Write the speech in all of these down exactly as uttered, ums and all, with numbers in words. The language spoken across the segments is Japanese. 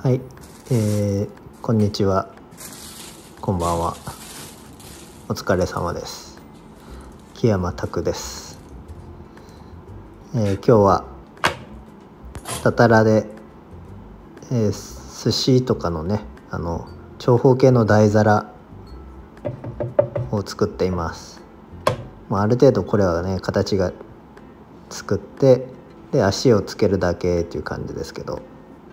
はい、えー、こんにちは、こんばんは、お疲れ様です。木山拓です。えー、今日はたたらで、えー、寿司とかのね、あの長方形の台皿を作っています。まあ、ある程度これはね形が作ってで足をつけるだけっていう感じですけど、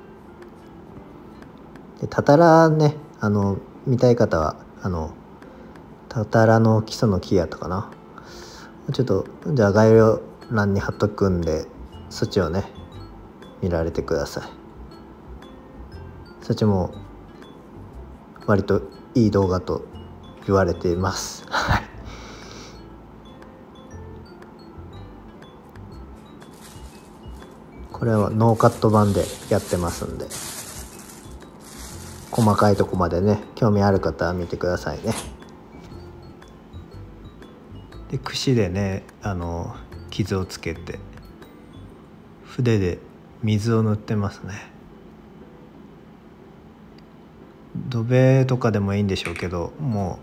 でたたらね、あの見たい方はあのたたらの基礎の木やったかな、ちょっとじゃあ概要欄に貼っとくんで、そっちをね見られてください。そっちも割といい動画と言われています。はい。これはノーカット版でやってますんで、細かいとこまでね興味ある方は見てくださいね。で櫛でねあの傷をつけて筆で水を塗ってますね。土塀とかでもいいんでしょうけど、も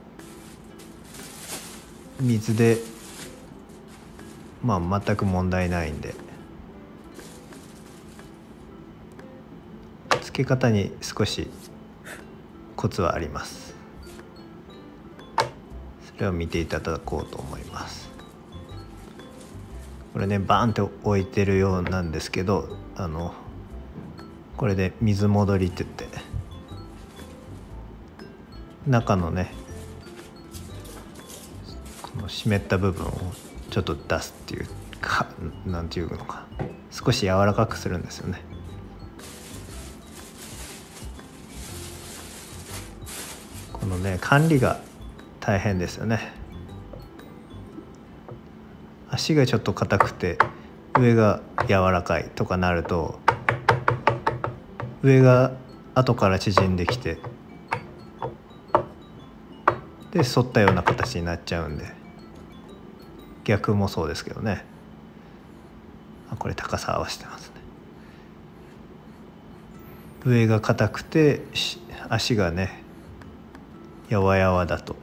う水でまあ全く問題ないんで、つけ方に少しコツはあります。それを見ていただこうと思います。これねバーンって置いてるようなんですけど、あのこれで水戻りって言って中のねこの湿った部分をちょっと出すっていうか、なんていうのか、少し柔らかくするんですよね。このね管理が大変ですよね。足がちょっと硬くて上が柔らかいとかなると、上が後から縮んできてで反ったような形になっちゃうんで、逆もそうですけどね。あ、これ高さ合わせてますね。上が硬くて足がねやわやわだと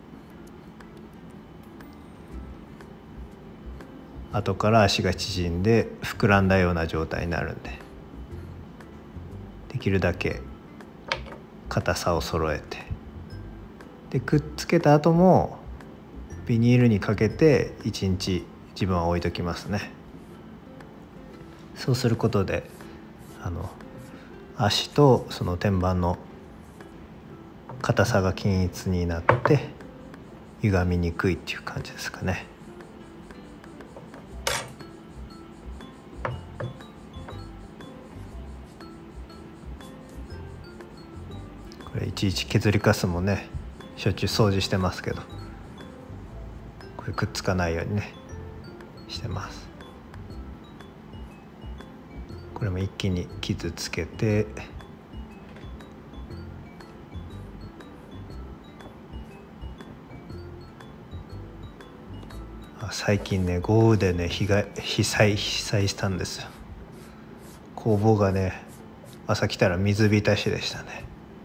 後から足が縮んで膨らんだような状態になるんで、できるだけ硬さを揃えて、でくっつけた後もビニールにかけていちにち自分は置いときますね。そうすることであの足とその天板の硬さが均一になって歪みにくいっていう感じですかね。これいちいち削りカスもねしょっちゅう掃除してますけど、これくっつかないようにねしてます。これも一気に傷つけて、最近ね豪雨でね被害被災被災したんですよ。工房がね朝来たら水浸しでしたね。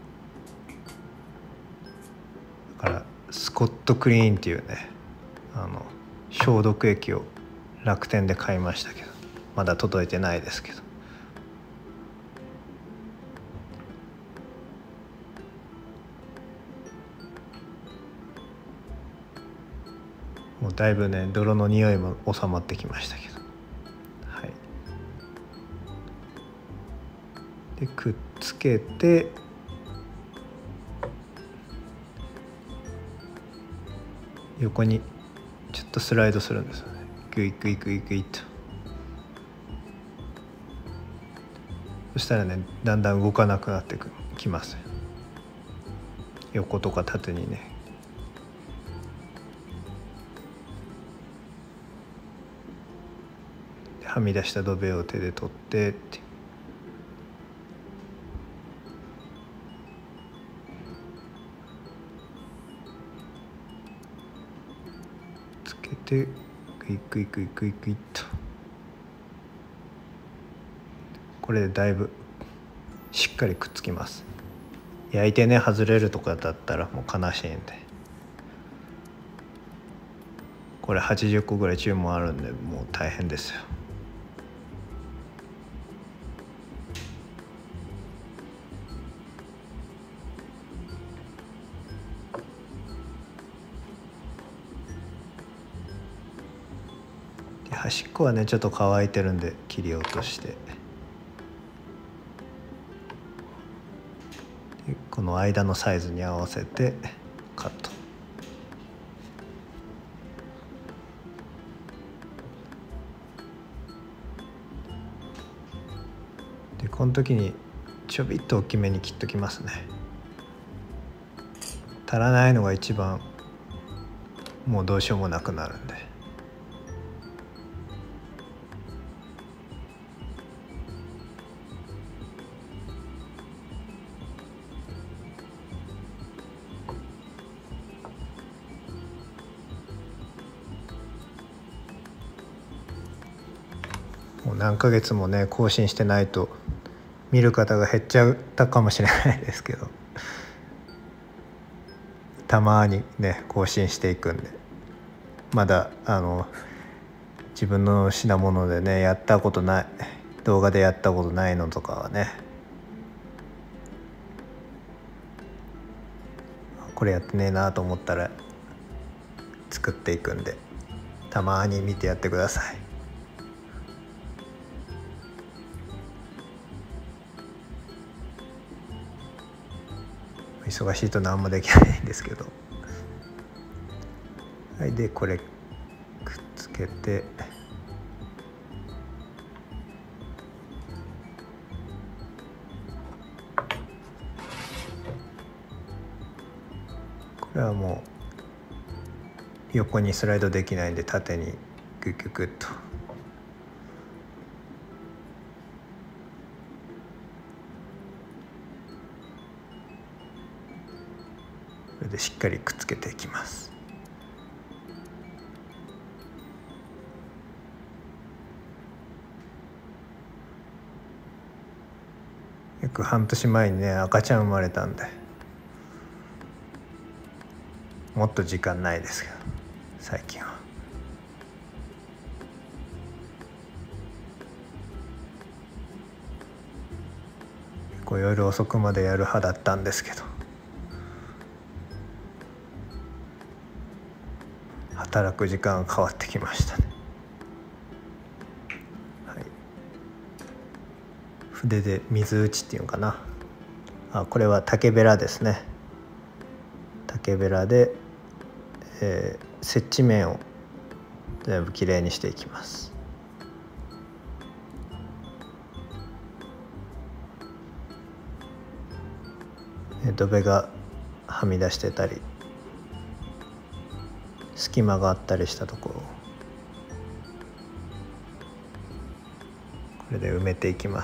だからスコットクリーンっていうねあの消毒液を楽天で買いましたけど、まだ届いてないですけど、もうだいぶね泥の匂いも収まってきましたけど、はい。でくっつけて横にちょっとスライドするんですよね。グイグイグイグイと。そしたらねだんだん動かなくなってきます。横とか縦にね。はみ出した土塀を手で取ってってつけてグイグイグイグイグイっと。これでだいぶしっかりくっつきます。焼いてね外れるとかだったらもう悲しいんで、これはちじゅっこぐらい注文あるんでもう大変ですよ。で端っこはねちょっと乾いてるんで切り落として、でこの間のサイズに合わせてカット。でこの時にちょびっと大きめに切っときますね。足らないのが一番もうどうしようもなくなるんで。もう何ヶ月もね更新してないと見る方が減っちゃったかもしれないですけど、たまにね更新していくんで、まだあの自分の品物でねやったことない動画でやったことないのとかはね、これやってねえなと思ったら作っていくんで、たまに見てやってください。忙しいと何もできないんですけど。はい、でこれくっつけて、これはもう横にスライドできないんで縦にグッグッグッと。これでしっかりくっつけていきます。約半年前にね赤ちゃん生まれたんで、もっと時間ないですけど最近は。結構夜遅くまでやる派だったんですけど、働く時間が変わってきましたね。はい、筆で水打ちっていうのかな。あ、これは竹べらですね。竹べらで、えー、接地面を全部きれいにしていきます。土辺がはみ出してたり隙間があったりしたところをこれで埋めていきます。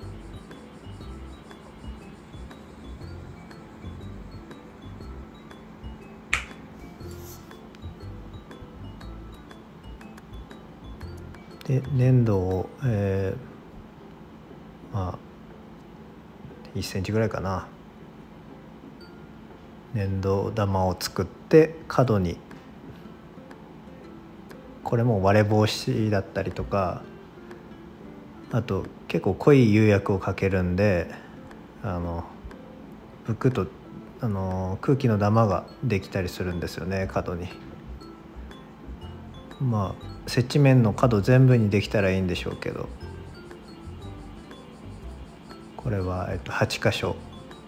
で粘土を、えー、まあいっセンチぐらいかな、粘土玉を作って角に、これも割れ防止だったりとか、あと結構濃い釉薬をかけるんで、あのブクッとあの空気のダマができたりするんですよね、角に。まあ接地面の角全部にできたらいいんでしょうけど、これは、えっと、はちかしょ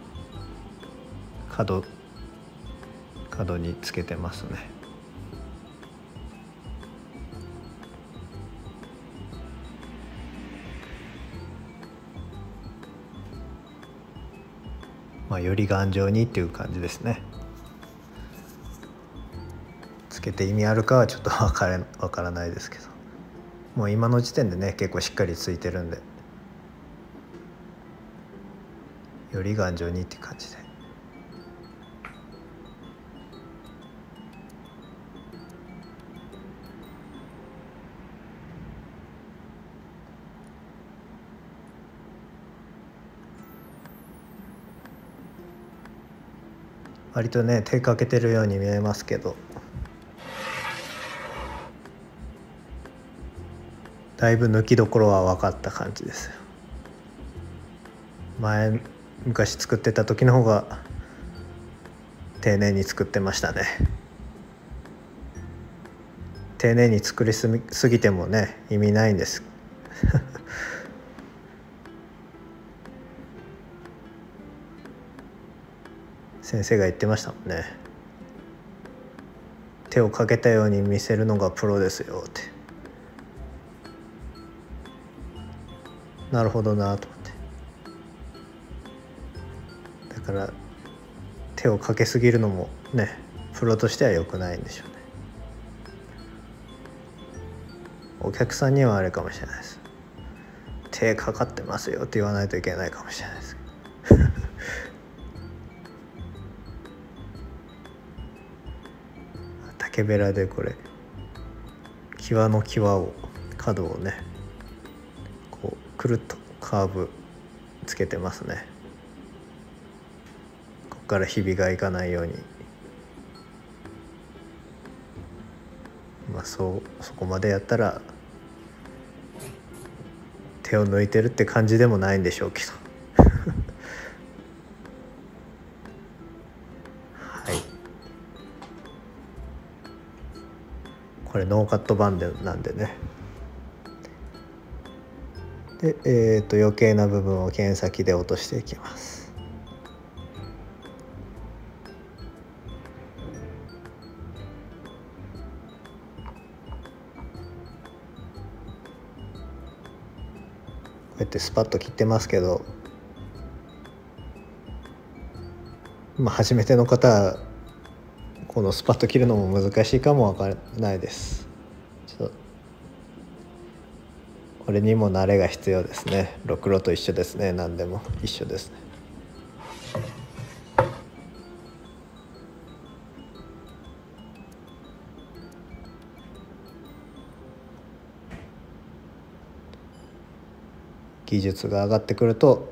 角角につけてますね。まあより頑丈にっていう感じですね。つけて意味あるかはちょっと分から分からないですけど、もう今の時点でね結構しっかりついてるんで、より頑丈にって感じで。 割とね手かけてるように見えますけど、だいぶ抜きどころは分かった感じですよ。前昔作ってた時の方が丁寧に作ってましたね。丁寧に作りすぎてもね意味ないんです先生が言ってましたもんね。手をかけたように見せるのがプロですよって。なるほどなと思って。だから手をかけすぎるのもねプロとしては良くないんでしょうね。お客さんにはあれかもしれないです。手かかってますよって言わないといけないかもしれないです竹べらでこれ際の際を角をねこうくるっとカーブつけてますね。ここからひびがいかないように。まあそうそこまでやったら手を抜いてるって感じでもないんでしょうけどはい、これノーカットバンドなんでね。で、えー、と余計な部分を剣先で落としていきます。こうやってスパッと切ってますけど、まあ初めての方はこのスパッと切るのも難しいかもわからないです。ちょっとこれにも慣れが必要ですね。ろくろと一緒ですね。何でも一緒ですね。技術が上がってくると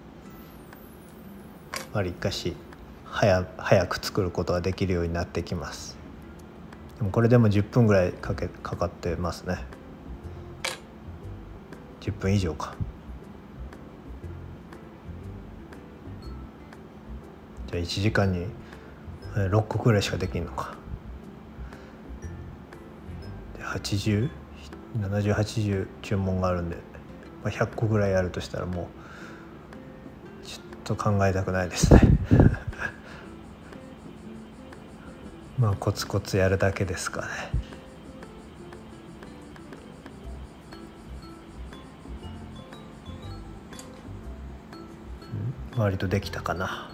わりかし早早く作ることができるようになってきます。でもこれでもじゅっぷんぐらいかけかかってますね。じゅっぷん以上か。じゃあいちじかんにろっこぐらいしかできんのか。ではちじゅう、ななじゅう、はちじゅう注文があるんで、まあ、ひゃっこぐらいやるとしたらもうちょっと考えたくないですねまあコツコツやるだけですかね。割とできたかな。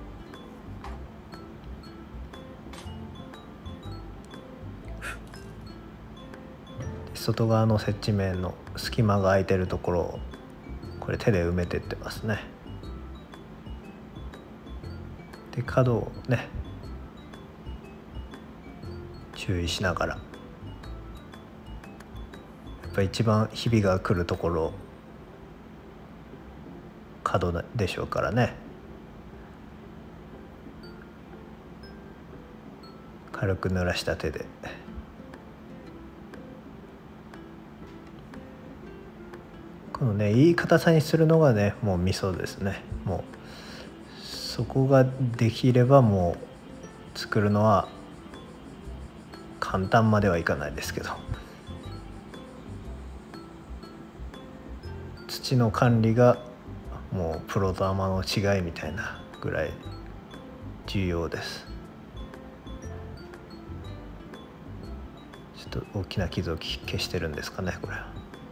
外側の接地面の隙間が空いてるところをこれ手で埋めてってますね。で角をね注意しながら、やっぱり一番ひびが来るところ角でしょうからね、軽く濡らした手で。このねいい硬さにするのがねもうミソですね。もうそこができればもう作るのは簡単まではいかないですけど、土の管理がもうプロとアマの違いみたいなぐらい重要です。ちょっと大きな傷を消してるんですかねこれは。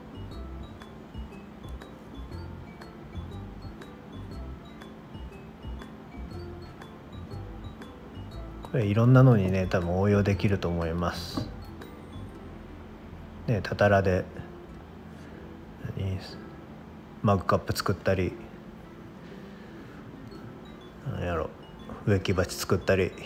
これいろんなのにね多分応用できると思います。ね、たたらでマグカップ作ったり、なんやろ植木鉢作ったり、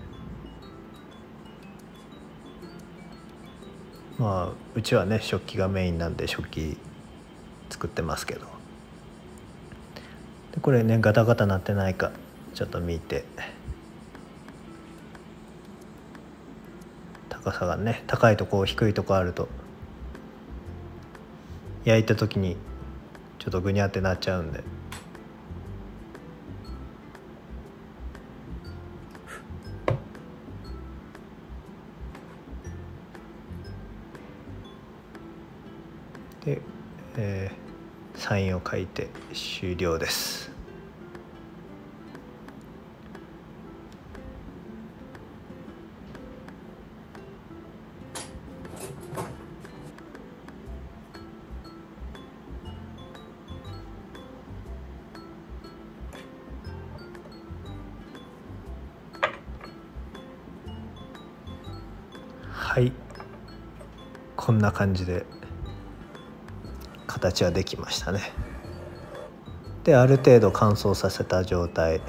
まあうちはね食器がメインなんで食器作ってますけど、でこれねガタガタなってないかちょっと見て。 高さがね、高いとこ低いとこあると焼いた時にちょっとぐにゃってなっちゃうんで。で、えー、サインを書いて終了です。はい、こんな感じで形はできましたね。で、ある程度乾燥させた状態、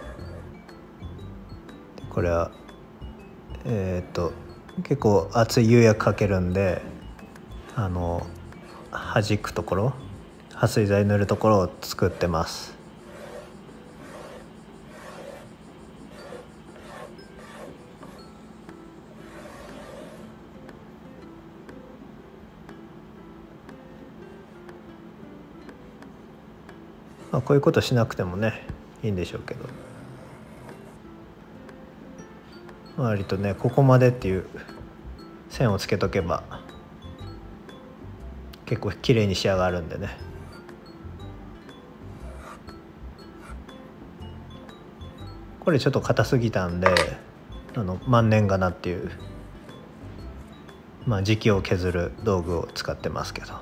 これはえー、っと結構熱い釉薬かけるんで、あの弾くところ、撥水剤塗るところを作ってます。まあ、こういうことしなくてもねいいんでしょうけど、割とねここまでっていう線をつけとけば結構綺麗に仕上がるんでね。これちょっと硬すぎたんで、あの万年仮名っていう、まあ、磁気を削る道具を使ってますけど、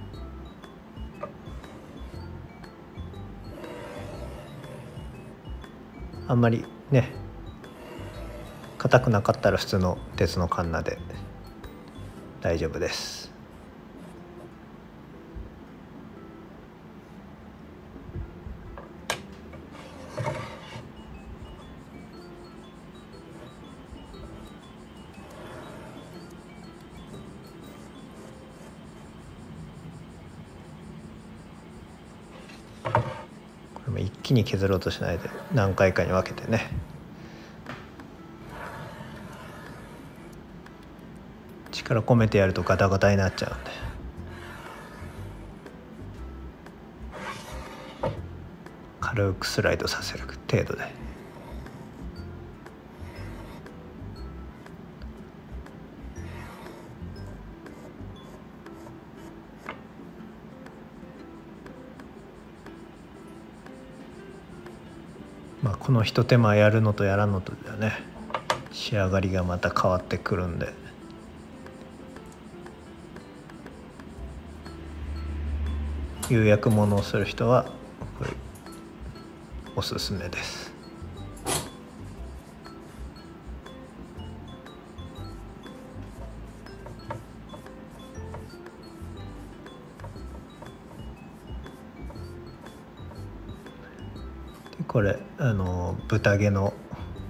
あんまりね硬くなかったら普通の鉄のカンナで大丈夫です。これも一気に削ろうとしないで何回かに分けてね。力込めてやるとガタガタになっちゃうんで、軽くスライドさせる程度で。まあこの一手間やるのとやらんのとではね仕上がりがまた変わってくるんで、釉薬物をする人はこれおすすめです。でこれあの豚毛の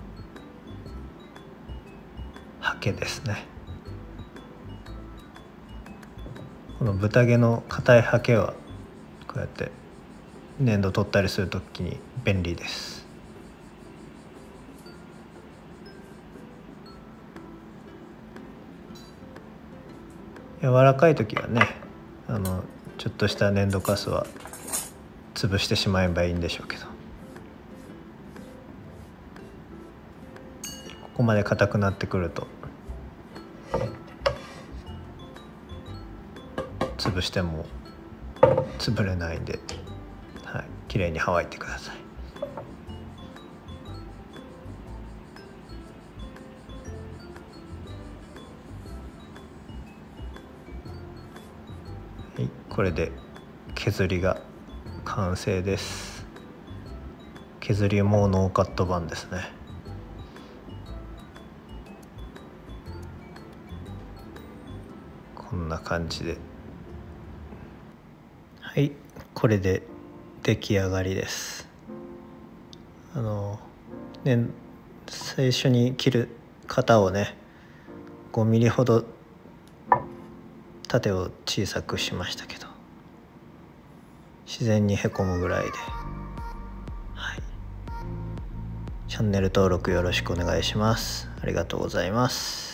ハケですね。この豚毛の硬いハケはこうやって粘土取ったりするときに便利です。柔らかい時はねあのちょっとした粘土カスは潰してしまえばいいんでしょうけど、ここまで硬くなってくると潰しても潰れないんで、はい、きれいにはわいてください。はい、これで削りが完成です。削りもノーカット版ですね。こんな感じで、はい、これで出来上がりです。あのね最初に切る型をねごミリほど縦を小さくしましたけど、自然にへこむぐらいで、はい、チャンネル登録よろしくお願いします。ありがとうございます。